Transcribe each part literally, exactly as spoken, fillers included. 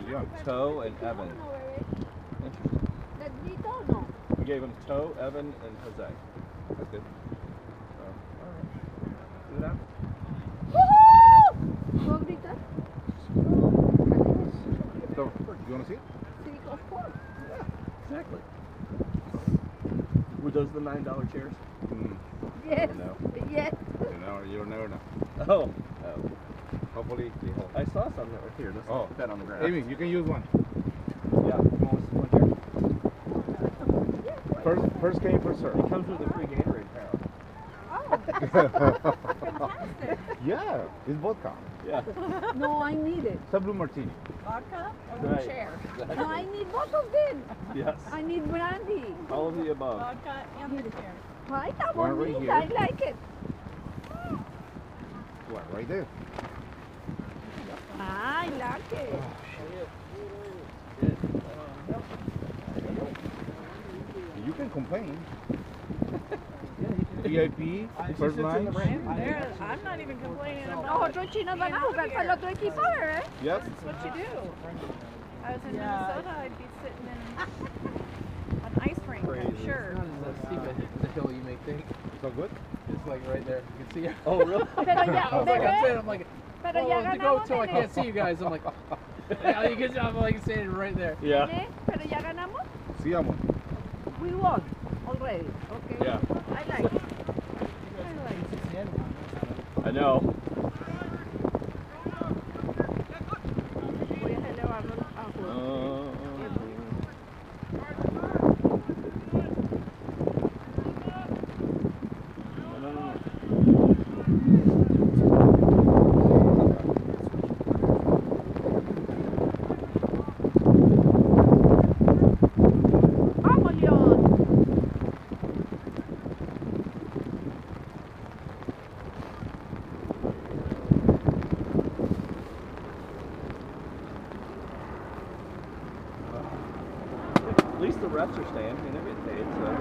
Toe and Evan. Interesting. We gave him Toe, Evan, and Jose. That's good. So, all right. Do it out. So, you want to see it? Of course. Yeah, exactly. Were those the nine dollar chairs? Mm. Yes. No. Yes. You know, you'll never know. Oh. Oh. Hopefully, they hold. I saw some that were here. Let's Oh. put that on the ground. Amy, you can use one. Yeah. Come on, let's one here. First, first came, first served. It comes with a free Gatorade power. Fantastic. Yeah, it's vodka. Yeah. No, I need it. It's a blue martini. Vodka or Right. the chair? Exactly. No, I need both of them. Yes. I need brandy. All of the above. Vodka and the chair. Right, that One one right neat. here. I like it. What, right there? I like it. You can complain. V I P, first line. There, I'm not even complaining Los about otros chinos van a jugar con el otro equipo, ¿verdad? Yes. That's what you do. I was in Yeah. Minnesota, I'd be sitting in an ice rink, I'm sure. It's not as steep a the hill you may think. So good? It's like right there. You can see it. Oh, really? Pero ya, I was like, I'm bebé, saying, I'm like, pero well, ya to go ganamos, to, I nene. can't see you guys. I'm like, yeah, you can, I'm like standing right there. Yeah. Nene, pero ya ganamos. Sí, amor. We won already. Okay. Yeah. I like it. I like it. I know. Voy a elevarlo a juego. Uh, no, no, no. ¡Vamos, León! At least the refs are staying. I mean, they're getting paid, so.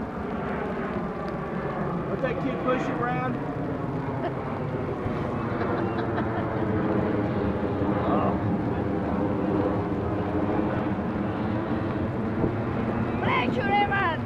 Let that kid push you around. ¡Pressure, Evan!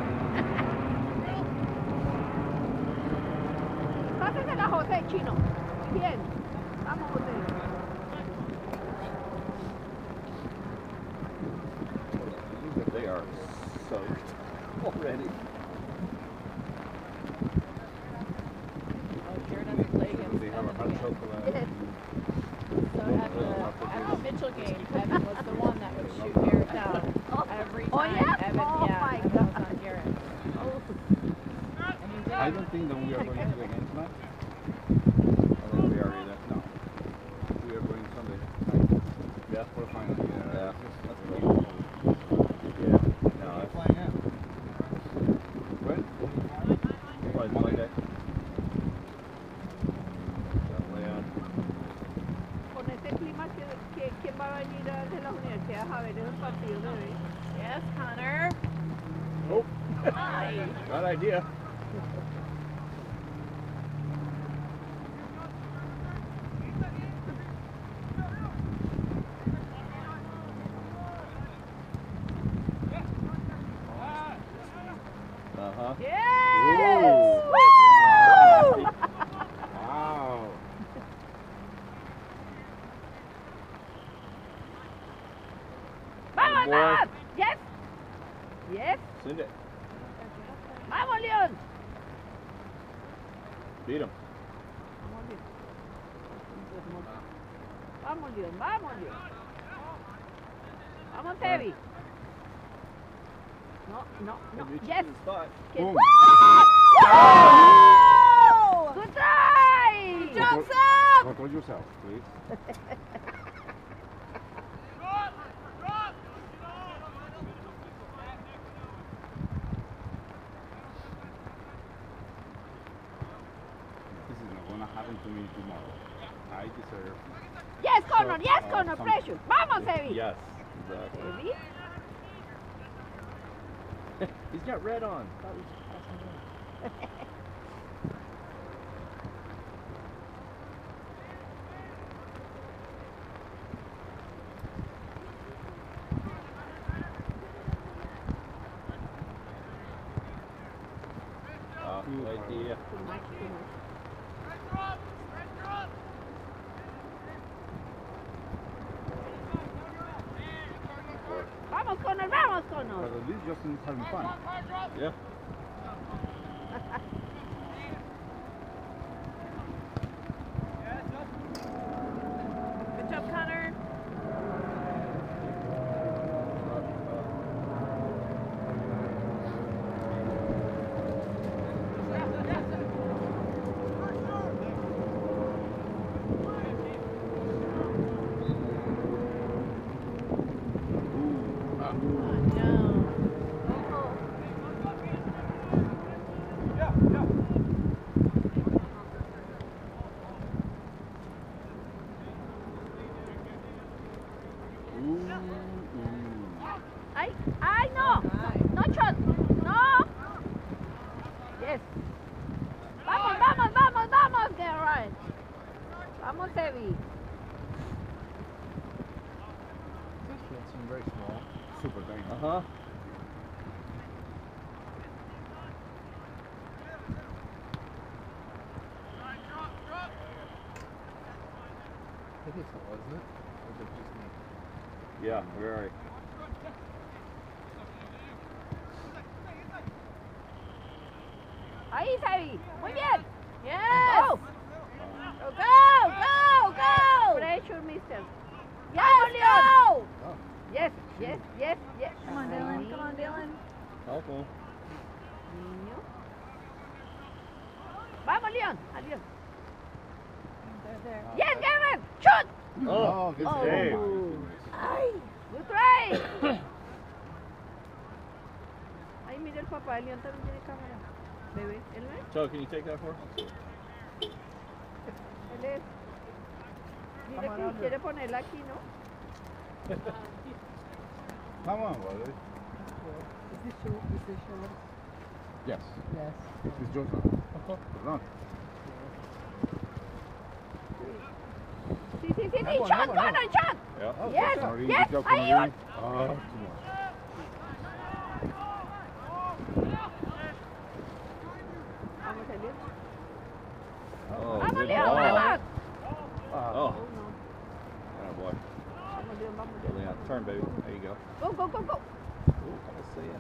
Pásasela a José, chino. Bien. Vamos, José. They are soaked already. Oh, Jared has to play against They have a Evan hot again. chocolate. Yes. So at the, at the Mitchell game, Evan was the one that would shoot Garrett down every time. Oh, yeah? Evan, Oh, yeah, my Evan God. was on Garrett. And he did. I don't think that we are going to the game tonight. I don't think we are either. No. We are going Sunday night. Yeah. For the final. Yeah. Yeah. That's cool. Yeah. No, that's Flying in. When? why it's Monday. So, Leon. Con este clima, ¿quién- quién- ¿quién va a venir a- de las universidades a ver esos partidos de hoy? Yes, Connor. Oh, Hi. bad idea. Uh-huh. Yes! Ooh. Woo! Wow. ¡Vamos, Boy. Evan! Yes! Yes! Send it. ¡Vamos, León! Beat him. Vamos, León. Vamos, León. Vamos, León. Vamos, Tevi. No, no, no. Maybe it's Yes! in the spot. Get- Boom. Woo! Good try! Good job, Control- Sam! Control yourself, please. This is not gonna happen to me tomorrow. I deserve. Yes, Connor. Yes, Uh, Connor. some- Pressure. Vamos, Tevi. Yes. Exactly. Tevi. He's got red on. Connor, vamos, Connor. But at least Justin's having fun. Yeah. Good job, Connor. Ay, ay, no. No shot. No. Yes. Vamos, vamos, vamos, vamos, Gerard. Vamos, Evie. That seemed very small. Super tiny. Uh huh. I think it's small, isn't it? Or is it just me? Yeah, very. Ahí, Evie. Muy bien. Yes! Go. Go, go, go, go. Pressure, mister. Yes, go. Oh. Yes, yes, yes, yes. Come on, Dylan. Come on, Dylan. Helpful. Niño. Vamos, Leon. Adiós. They're there. Yes, Gavin. Shoot. Oh, good Oh. save. Ay, good try. Ay, mira el papá de Leon también tiene cámara. Bebé, ¿él no es? So, can you take that for us? Él es. Mira Come on, que Andrew. quiere ponerla aquí, ¿no? Come on, brother. Is this show? Is this show? Yes. Yes. It's Joseph. Perdón. Sí, sí, sí, sí. That one, Shot, that one, Connor, that shot. Yeah. Oh, Yes, sorry, yes, good job, ahí Connery. va. Oh, too much. Vamos, Leon. Oh, Vamos, good Leon, ball. vamos. Oh. Oh, no. Oh, boy. Vamos, Leon, vamos, Leon. Leon, turn, baby. There you go. Go, go, go, go. Ooh, kind of see it.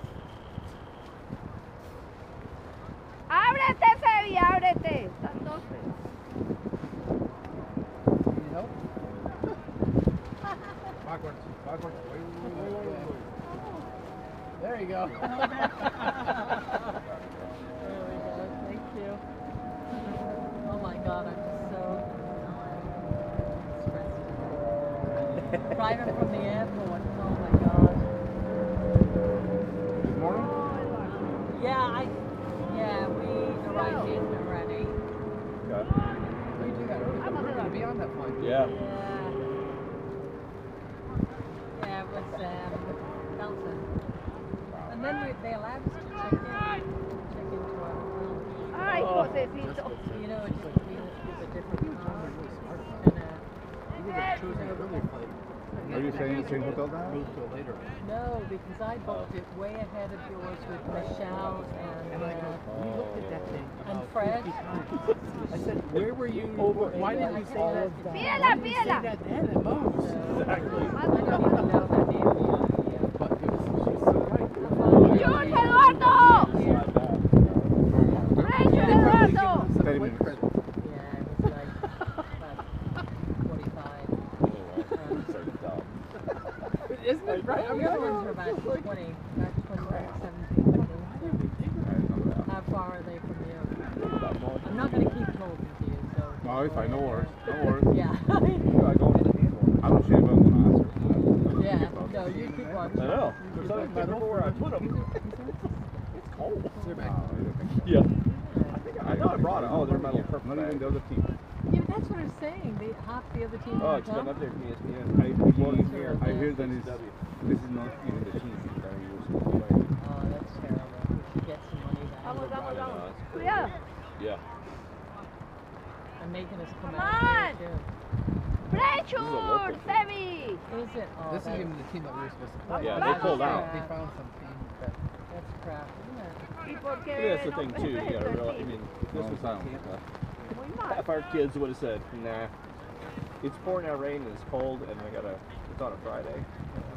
Ábrete, Sebi, ábrete. Están dos. Need help? Backwards. Backwards. Wait, wait, wait, wait, wait. There you go. There we go. Thank you. Oh my God, I'm just so stressed. Driving from the airport. Oh my God. Good morning. Yeah, I. Yeah, we arrived in already. Okay. Why you do that early? I'm on We're the going to road. be on that flight. Yeah. Yeah. Yeah, it was um, Belton. And then we, they allowed us to check in, check into our hotel. Ay, Josecito. So, you know, it just means a different time. Really smart about And, it. uh, We would have chosen an earlier flight. Are you saying the same hotel now? Move to a later. no, because I booked it way ahead of yours with Michelle and, And I go, uh, we looked at that thing and about Fred. fifty times. I said, where were you? Over- Why didn't you say that? Pídela, Why didn't you say pídela. that then? It moves. Exactly. I don't even know her name. But it was, she was so right. George Eduardo. Slide back. Pressure, They probably give Eduardo. them some thirty flight minutes. credit. Yeah, it was like about forty-five. So dumb. Isn't it right? I The mean, other ones were about twenty, about twenty, seventeen, I think. How far are they from you? I'm not going to keep talking to you, so. No, it's fine. No worries. No worries. Yeah. I go into the handle. I don't see if I'm going to answer. Yeah, no, you keep watching. I know. There's other people where I put them. It's cold. They're back. No, I don't think so. Yeah. I think I, I know I brought it. Oh, they're metal purple. Not even bag. the other team. Yeah, but that's what I'm saying. They, half the other team Oh, are it's been done. up there from E S P N. I One hear, here. I hear that it's, W. this is not even the team that you were supposed to play. Oh, that's terrible. We should get some money back. Vamos, vamos, Uh, vamos. it's Cuidado. Yeah. And making us come Come out here on. too. Pressure, Sebi. Is it? Oh, This that's, isn't even the team that we were supposed to play. Yeah, they pulled out. They found some team that that's crap, isn't it? ¿Y por qué Yeah, that's the no thing too. You ves gotta el realize. I team? mean, if this No, was on silence. Tampa, Muy mal. half our kids would have said, "Nah, it's pouring out rain and it's cold, and I gotta. It's on a Friday.